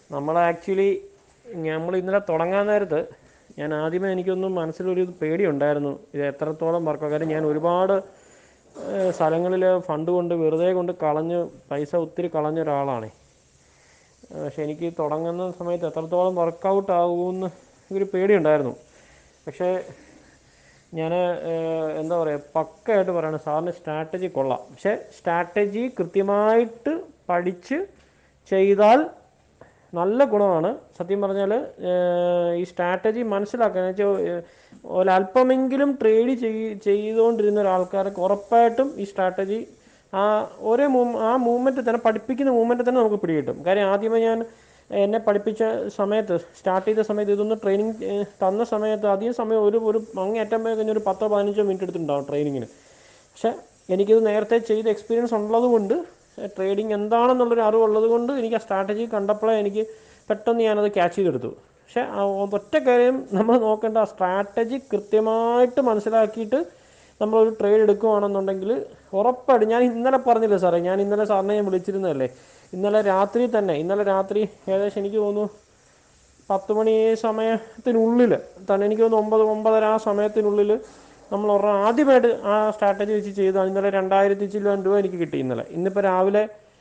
നമ്മൾ ആക്ച്വലി നമ്മൾ ഇന്നലെ തുടങ്ങാൻ നേരത്ത് ഞാൻ ആദ്യമേ എനിക്കൊന്നും മനസ്സിലൊരു പേടിയുണ്ടായിരുന്നു, ഇത് എത്രത്തോളം വർക്കാണ്. കാര്യം ഞാൻ ഒരുപാട് സ്ഥലങ്ങളിൽ ഫണ്ട് കൊണ്ട് വെറുതെ കൊണ്ട് കളഞ്ഞ് പൈസ ഒത്തിരി കളഞ്ഞ ഒരാളാണ്. പക്ഷെ എനിക്ക് തുടങ്ങുന്ന സമയത്ത് എത്രത്തോളം വർക്കൗട്ട് ആകുമെന്ന് ഒരു പേടിയുണ്ടായിരുന്നു. പക്ഷേ ഞാൻ എന്താ പറയുക, പക്കയായിട്ട് പറയുകയാണ്, സാറിന് സ്ട്രാറ്റജി കൊള്ളാം. പക്ഷേ സ്ട്രാറ്റജി കൃത്യമായിട്ട് പഠിച്ച് ചെയ്താൽ നല്ല ഗുണമാണ്. സത്യം പറഞ്ഞാൽ ഈ സ്ട്രാറ്റജി മനസ്സിലാക്കുക വെച്ചാൽ ഒരല്പമെങ്കിലും ട്രേഡ് ചെയ്തുകൊണ്ടിരുന്ന ഒരാൾക്കാർക്ക് ഉറപ്പായിട്ടും ഈ സ്ട്രാറ്റജി ആ ആ മൂവ്മെൻറ്റ് തന്നെ, പഠിപ്പിക്കുന്ന മൂവ്മെൻറ്റ് തന്നെ നമുക്ക് പിടികിട്ടും. കാര്യം ആദ്യമേ ഞാൻ എന്നെ പഠിപ്പിച്ച സമയത്ത്, സ്റ്റാർട്ട് ചെയ്ത സമയത്ത്, ഇതൊന്ന് ട്രെയിനിങ് തന്ന സമയത്ത് അധികം സമയം ഒരു അങ്ങേയറ്റം കഴിഞ്ഞ് ഒരു 10-15 മിനിറ്റ് എടുത്തിട്ടുണ്ടാവും ട്രെയിനിങ്ങിന്. പക്ഷേ എനിക്കിത് നേരത്തെ ചെയ്ത് എക്സ്പീരിയൻസ് ഉള്ളതുകൊണ്ട്, ട്രേഡിങ് എന്താണെന്നുള്ളൊരു അറിവുള്ളത് കൊണ്ട് എനിക്ക് ആ സ്ട്രാറ്റജി കണ്ടപ്പോഴേ എനിക്ക് പെട്ടെന്ന് ഞാനത് ക്യാച്ച് ചെയ്തെടുത്തു. പക്ഷേ ഒറ്റ കാര്യം നമ്മൾ നോക്കേണ്ട, ആ സ്ട്രാറ്റജി കൃത്യമായിട്ട് മനസ്സിലാക്കിയിട്ട് നമ്മളൊരു ട്രേഡ് എടുക്കുകയാണെന്നുണ്ടെങ്കിൽ ഉറപ്പായിട്ട്, ഞാൻ ഇന്നലെ പറഞ്ഞില്ലേ സാറേ, ഞാൻ ഇന്നലെ സാറിനെ ഞാൻ വിളിച്ചിരുന്നതല്ലേ, ഇന്നലെ രാത്രി ഏകദേശം എനിക്ക് തോന്നുന്നു 10 മണി സമയത്തിനുള്ളിൽ തന്നെ, എനിക്ക് തോന്നുന്നു 9-9:30 ആ സമയത്തിനുള്ളിൽ നമ്മൾ ആദ്യമായിട്ട് ആ സ്ട്രാറ്റജി വെച്ച് ചെയ്താണ്. ഇന്നലെ 2000 ചില്ലുവാൻ രൂപ എനിക്ക് കിട്ടി ഇന്നലെ. ഇന്നിപ്പോൾ രാവിലെ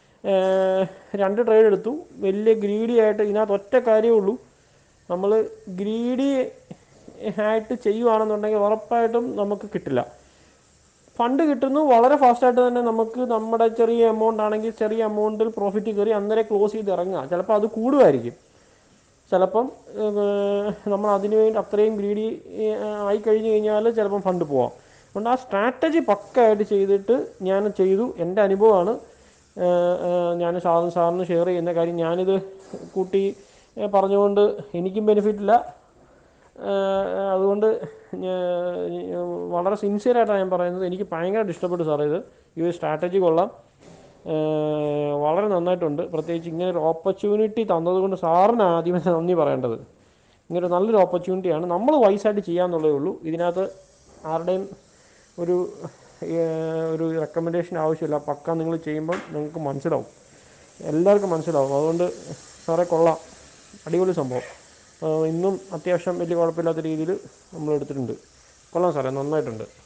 2 ട്രേഡ് എടുത്തു. വലിയ ഗ്രീഡി ആയിട്ട് ഇതിനകത്ത് ഒറ്റ കാര്യമേ ഉള്ളൂ, നമ്മൾ ഗ്രീഡി ആയിട്ട് ചെയ്യുകയാണെന്നുണ്ടെങ്കിൽ ഉറപ്പായിട്ടും നമുക്ക് കിട്ടില്ല. ഫണ്ട് കിട്ടുന്നു വളരെ ഫാസ്റ്റായിട്ട് തന്നെ. നമുക്ക് നമ്മുടെ ചെറിയ എമൗണ്ട് ആണെങ്കിൽ ചെറിയ എമൗണ്ടിൽ പ്രോഫിറ്റ് കയറി അന്നേരം ക്ലോസ് ചെയ്ത് ഇറങ്ങുക. ചിലപ്പോൾ അത് കൂടുമായിരിക്കും, ചിലപ്പം നമ്മൾ അതിനു വേണ്ടി അത്രയും ഗ്രീഡി ആയി കഴിഞ്ഞ് കഴിഞ്ഞാൽ ചിലപ്പം ഫണ്ട് പോവാം. അതുകൊണ്ട് ആ സ്ട്രാറ്റജി പക്കയായിട്ട് ചെയ്തിട്ട് ഞാൻ ചെയ്തു. എൻ്റെ അനുഭവമാണ് ഞാൻ സാറിന് ഷെയർ ചെയ്യുന്ന കാര്യം. ഞാനിത് കൂട്ടി പറഞ്ഞുകൊണ്ട് എനിക്കും ബെനിഫിറ്റില്ല. അതുകൊണ്ട് വളരെ സിൻസിയറായിട്ടാണ് ഞാൻ പറയുന്നത്. എനിക്ക് ഭയങ്കരമായിട്ട് ഇഷ്ടപ്പെട്ടു സാറേ ഇത്. ഈ ഒരു സ്ട്രാറ്റജി കൊള്ളാം, വളരെ നന്നായിട്ടുണ്ട്. പ്രത്യേകിച്ച് ഇങ്ങനൊരു ഓപ്പർച്യൂണിറ്റി തന്നതുകൊണ്ട് സാറിന് ആദ്യമേ നന്ദി പറയേണ്ടത്. ഇങ്ങനെ നല്ലൊരു ഓപ്പർച്യൂണിറ്റിയാണ്. നമ്മൾ വൈസായിട്ട് ചെയ്യാമെന്നുള്ളതേ ഉള്ളൂ. ഇതിനകത്ത് ആരുടെയും ഒരു ഒരു റെക്കമെൻഡേഷൻ ആവശ്യമില്ല. പക്ക നിങ്ങൾ ചെയ്യുമ്പം നിങ്ങൾക്ക് മനസ്സിലാവും, എല്ലാവർക്കും മനസ്സിലാവും. അതുകൊണ്ട് സാറേ കൊള്ളാം, അടിപൊളി സംഭവം. ഇന്നും അത്യാവശ്യം വലിയ കുഴപ്പമില്ലാത്ത രീതിയിൽ നമ്മൾ എടുത്തിട്ടുണ്ട്. കൊള്ളാം സാറേ, നന്നായിട്ടുണ്ട്.